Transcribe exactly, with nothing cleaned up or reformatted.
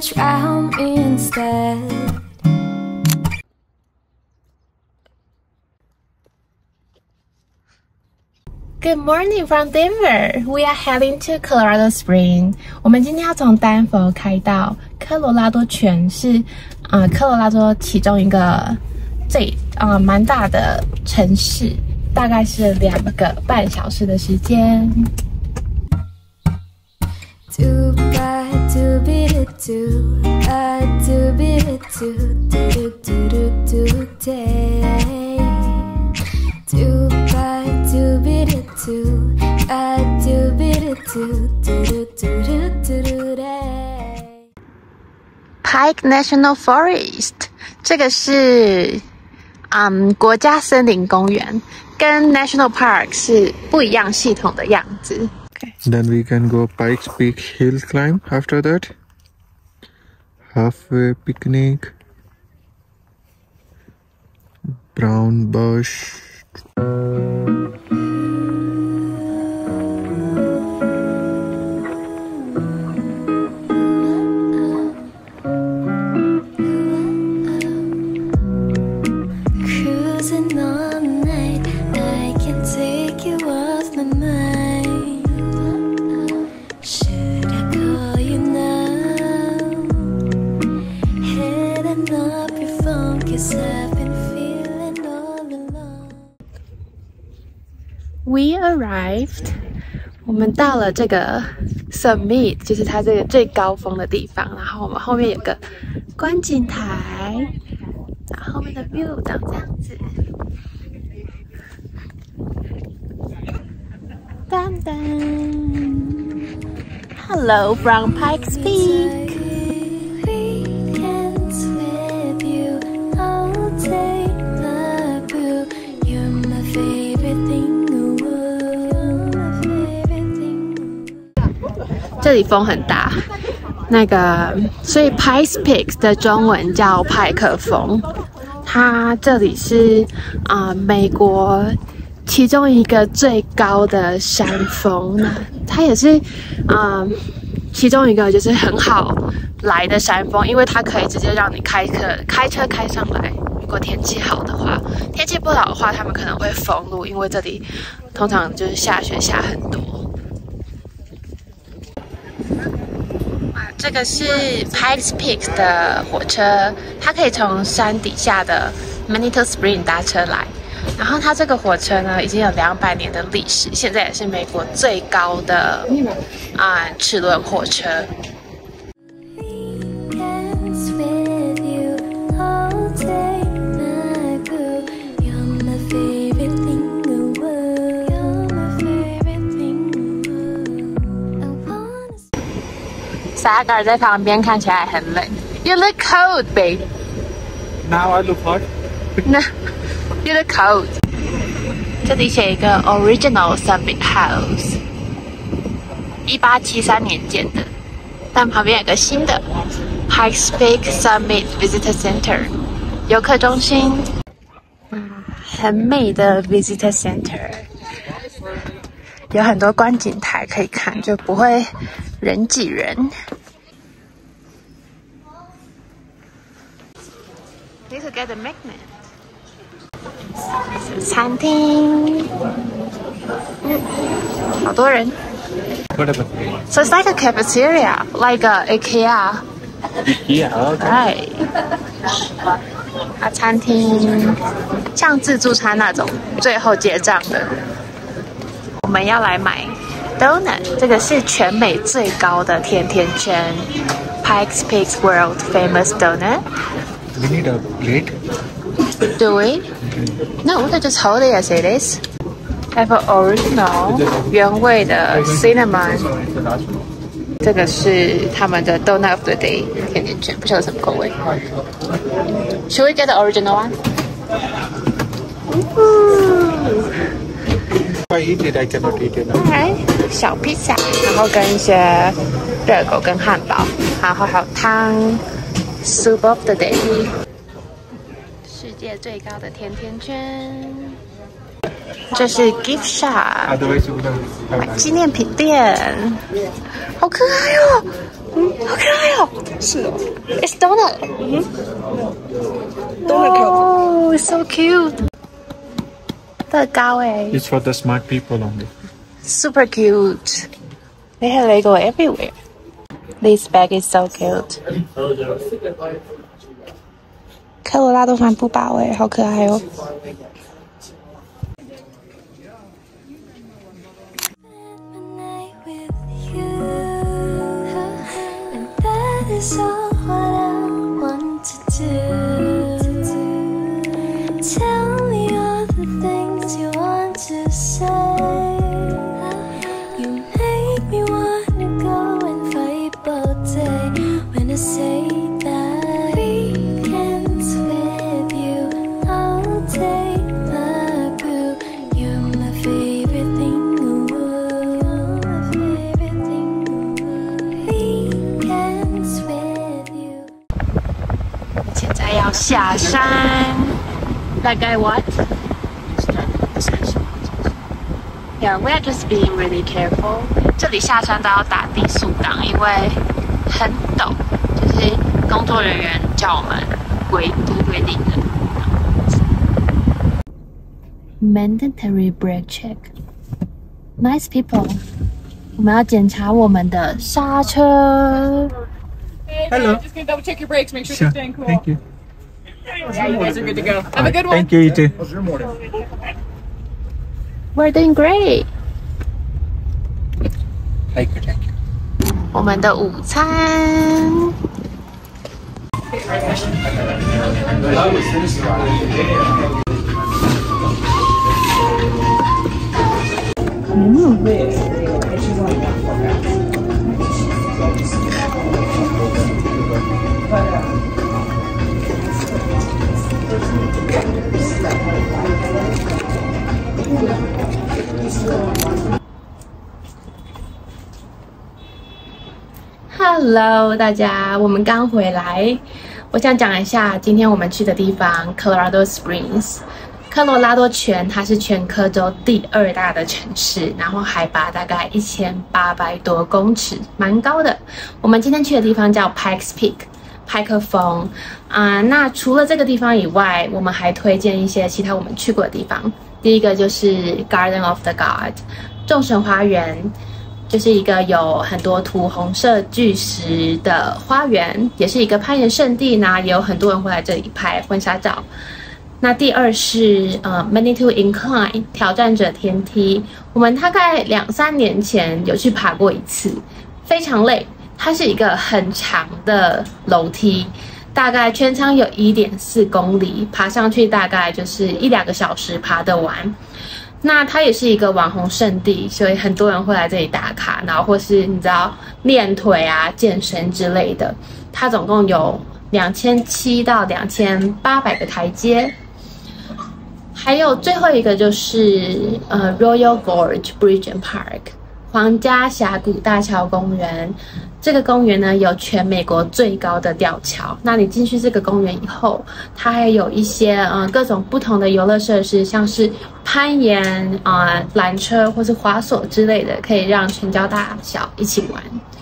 drown me instead. Good morning from Denver. We are heading to Colorado Springs. 我们今天要从丹佛开到科罗拉多泉，是呃科罗拉多其中一个最呃蛮大的城市，大概是两个半小时的时间。 Too bad to be the too bad to be the too do do do do today. Too bad to be the too bad to be the too do do do do do today. Pike National Forest 这个是嗯国家森林公园，跟 National Park 是不一样系统的样子。 Then we can go Pikes Peak Hill climb after that. Halfway picnic. Brown bush. Cruising all night, I can take you off my mind. Should I call you now? Heading up your phone, 'cause I've been feeling all alone. We arrived. 我们到了这个 summit， 就是它这个最高峰的地方。然后我们后面有个观景台，然后后面的 view 长这样子。当当 ，Hello from Pikes Peak。这里风很大，那个所以 Pikes Peak 的中文叫派克峰。它这里是啊、呃、美国其中一个最高的山峰，它也是啊、呃、其中一个就是很好来的山峰，因为它可以直接让你开车开车开上来。如果天气好的话，天气不好的话，他们可能会封路，因为这里通常就是下雪下很多。这个是 Pikes Peak 的火车，它可以从山底下的 Manitou Spring 搭车来。然后它这个火车呢，已经有两百年的历史，现在也是美国最高的啊、呃、齿轮火车。Sagar 在旁边看起来很冷。You look cold, babe. Now I look hot. No, you look cold. 这里写一个 Original Summit House， 一八七三年建的，但旁边有个新的 Pikes Peak Summit Visitor Center 游客中心。嗯，很美的 Visitor Center， 有很多观景台可以看，就不会人挤人。You could get a magnet. 餐厅，嗯，好多人。So it's like a cafeteria, like a IKEA. IKEA, okay. Right. 啊，餐厅像自助餐那种，最后结账的。我们要来买 donut， 这个是全美最高的甜甜圈 ，Pikes Peak World Famous Donut. We need a plate. Do we? No, they just hold it as it is. Have an original 原味的 cinnamon. 这个是他们的 donut of the day 甜甜圈，不晓得什么口味。Should we get the original one? Ooh. If I eat it, I cannot eat it. Alright， 小披萨，然后跟一些热狗跟汉堡，然后还有汤 ，soup of the day。世界最高的甜甜圈，这是 gift shop， 纪念品店，好可爱哦，嗯，好可爱哦。 是哦。 It's donut. 嗯哼。Donut cup. Oh, it's so cute. 乐高哎 It's for the smart people only. Super cute. They have Lego everywhere. This bag is so cute. 科罗拉多帆布包哎，好可爱哦。 Is all what I want to do. Tell me all the things you want to say. You make me wanna go and fight all day. When I say that weekends with you, I'll take my boo. You're my favorite thing. Ooh, my favorite thing. Weekends with you. 现在要下山，大概 what? Yeah, we are just being really careful. 这里下山都要打低速档，因为很陡，就是工作人员叫我们规规定的。Mandatory brake check. Nice people. 我们要检查我们的刹车。 Hello. Just gonna double check your brakes, make sure Sure. they're staying cool. Thank you. Yeah, you guys are good to go. Have a good one. Thank you, you too. We're doing great. Thank you, thank you. 我们的午餐。Hello， 大家，我们刚回来。我想讲一下今天我们去的地方 ，Colorado Springs。科罗拉多泉，它是全科州第二大的城市，然后海拔大概一千八百多公尺，蛮高的。我们今天去的地方叫 Pikes Peak， 派克峰啊、呃。那除了这个地方以外，我们还推荐一些其他我们去过的地方。第一个就是 Garden of the God， 众神花园。就是一个有很多涂红色巨石的花园，也是一个攀岩圣地呢，也有很多人会来这里拍婚纱照。那第二是呃 Manitou Incline 挑战者天梯，我们大概两三年前有去爬过一次，非常累。它是一个很长的楼梯，大概全长有 一点四公里，爬上去大概就是一两个小时爬得完。那它也是一个网红圣地，所以很多人会来这里打卡，然后或是你知道练腿啊、健身之类的。它总共有两千七到两千八百个台阶。还有最后一个就是呃 Royal Gorge Bridge and Park 皇家峡谷大桥公园。这个公园呢有全美国最高的吊桥。那你进去这个公园以后，它还有一些呃各种不同的游乐设施，像是攀岩啊、呃、缆车或是滑索之类的，可以让全家大小一起玩。